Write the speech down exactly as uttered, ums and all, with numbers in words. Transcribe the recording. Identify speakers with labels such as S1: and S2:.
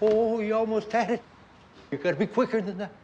S1: Oh, you almost had it. You gotta be quicker than that.